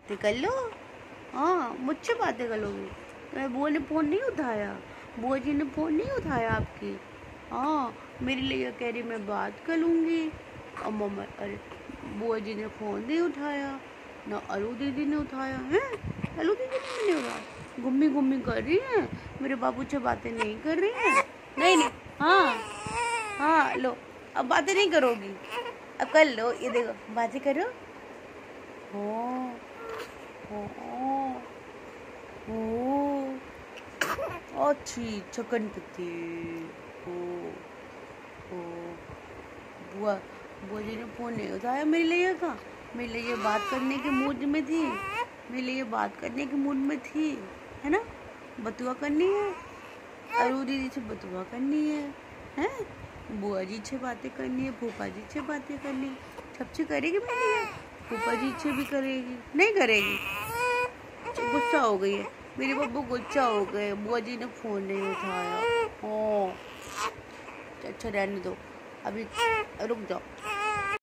बातें कर लो। हाँ, मुझसे बातें कर लोगी। तो बुआ ने फ़ोन नहीं उठाया, बुआ जी ने फ़ोन नहीं उठाया आपकी। हाँ, मेरे लिए कह रही मैं बात कर लूँगी। और मम्मा अरे बुआ जी ने फ़ोन नहीं उठाया, ना अरु दीदी ने उठाया है। अरु दीदी ने नहीं उठाया, गुम्मी गुम्मी कर रही है, मेरे बाबू से बातें नहीं कर रही है। नहीं नहीं, हाँ हाँ, लो अब बातें नहीं करोगी, अब कर लो। ये देखो बातें करो। हाँ हाँ हाँ, अच्छी चकन पत्ती। ओ ओ, बुआ बुआ जी ने फ़ोन नहीं उठाया मेरे लिए का। मेरे लिए बात करने के मूड में थी, मेरे लिए बात करने के मूड में थी, है ना। बतुआ करनी है, अरु दीदी से बतुआ करनी है, बुआ जी से बातें करनी है, फूफा जी से बातें करनी है, सबसे करेगी मेरे लिए। फूफा जी से भी करेगी, नहीं करेगी। गुस्सा हो गई है मेरी बब्बू, गुस्सा हो गए, बुआ जी ने फ़ोन नहीं उठाया। हाँ, अच्छा रहने दो, अभी रुक जाओ।